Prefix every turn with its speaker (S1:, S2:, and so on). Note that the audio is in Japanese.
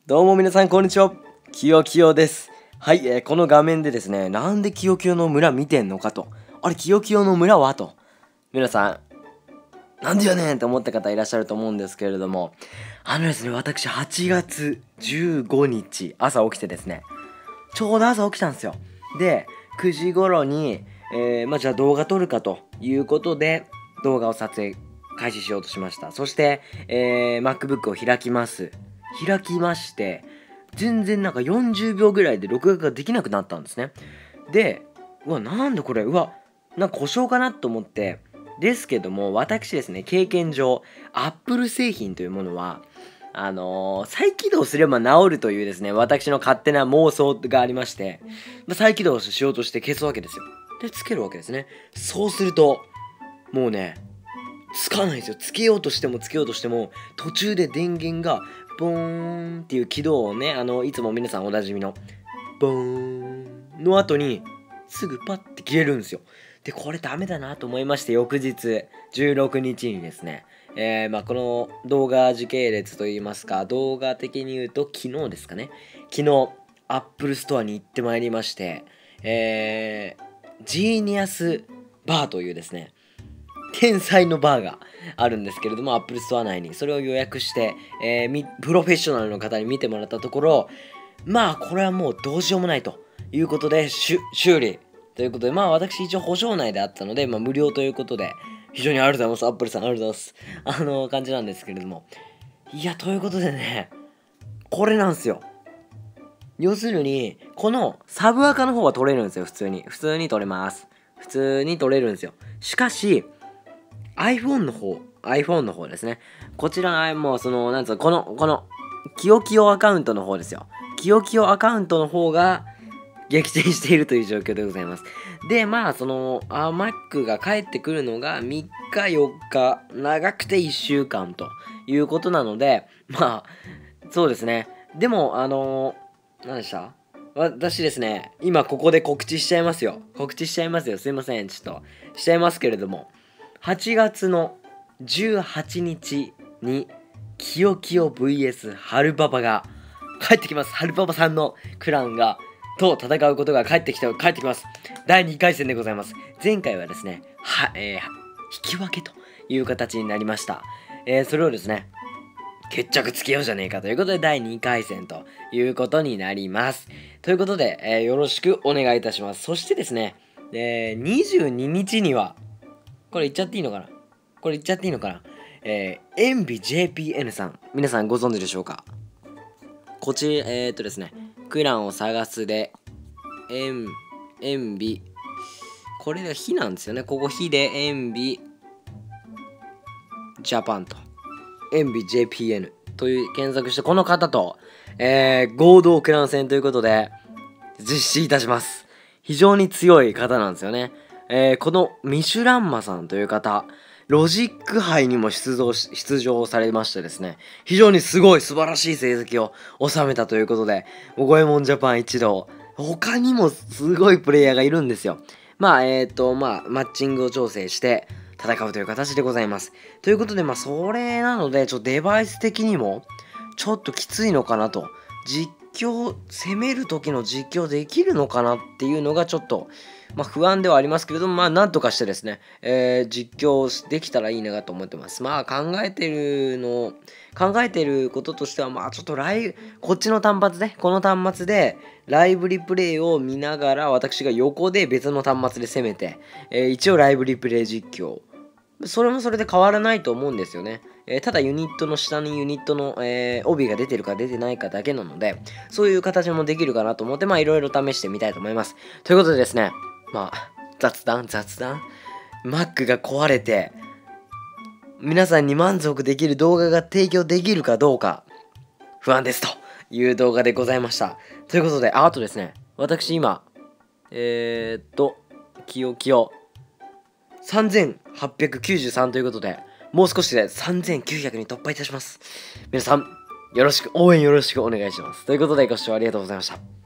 S1: どうも皆さんこんにちは、きよきよです。はい、この画面でですね、なんできよきよの村見てんのかと、あれきよきよの村はと、皆さん、なんでやねんって思った方いらっしゃると思うんですけれども、ですね、私8月15日朝起きてですね、ちょうど朝起きたんですよ。で、9時頃に、じゃあ動画撮るかということで、動画を撮影開始しようとしました。そして、MacBook を開きまして、全然なんか40秒ぐらいで録画ができなくなったんですね。で、なんでこれ、なんか故障かなと思って、ですけども、私ですね、経験上、Apple 製品というものは、再起動すれば治るというですね、私の勝手な妄想がありまして、再起動しようとして消すわけですよ。で、つけるわけですね。そうすると、もうね、つかないんですよ。つけようとしても途中で電源がボーンっていう起動音ね、いつも皆さんおなじみのボーンの後にすぐパッて消えるんですよ。で、これダメだなと思いまして、翌日16日にですね、この動画時系列といいますか、動画的に言うと昨日ですかね、昨日 Apple ストアに行ってまいりまして、ジーニアスバーというですね、天才のバーがあるんですけれども、 Apple ストア内にそれを予約して、プロフェッショナルの方に見てもらったところ、これはもうどうしようもないということで修理ということで、私一応保証内であったので、無料ということで、非常にありがとうございます。アップルさんありがとうございます。感じなんですけれども、いや、ということでね、これなんですよ。要するにこのサブアカの方は取れるんですよ。普通に取れます。普通に取れるんですよ。しかしiPhone の方ですね。こちらもうなんつうの、このキヨキヨアカウントの方ですよ。キヨキヨアカウントの方が撃沈しているという状況でございます。で、Mac が帰ってくるのが3日4日、長くて1週間ということなので、そうですね。でも何でした？私ですね、今ここで告知しちゃいますよ。すいません。ちょっとしちゃいますけれども、8月の18日にキヨキヨ VS ハルパパが帰ってきます。ハルパパさんのクランがと戦うことが帰ってきます。第2回戦でございます。前回はですね、引き分けという形になりました。それをですね、決着つけようじゃねえかということで第2回戦ということになります。ということで、よろしくお願いいたします。そしてですね、22日には、これ言っちゃっていいのかな、エンビ JPN さん、皆さんご存知でしょうか。こちらですね、クランを探すでエンビ、これが火なんですよね。ここ火でエンビジャパンとエンビ JPN という検索して、この方と、合同クラン戦ということで実施いたします。非常に強い方なんですよね。このミシュランマさんという方、ロジック杯にも出場されましてですね、非常に素晴らしい成績を収めたということで、五右衛門ジャパン一同、他にもすごいプレイヤーがいるんですよ。マッチングを調整して戦うという形でございます。ということで、それなので、デバイス的にもちょっときついのかなと、攻める時の実況できるのかなっていうのがちょっと不安ではありますけれども、なんとかしてですね、実況できたらいいなと思ってます。考えてることとしては、ちょっとこの端末でライブリプレイを見ながら、私が横で別の端末で攻めて、一応ライブリプレイ実況、それもそれで変わらないと思うんですよね。ただユニットの下にユニットの、帯が出てるか出てないかだけなので、そういう形もできるかなと思って、いろいろ試してみたいと思います。ということでですね、雑談 Mac が壊れて皆さんに満足できる動画が提供できるかどうか不安ですという動画でございました。ということで、あとですね、私今きよきよ3893ということで、もう少しで3900に突破いたします。皆さん応援よろしくお願いします。ということで、ご視聴ありがとうございました。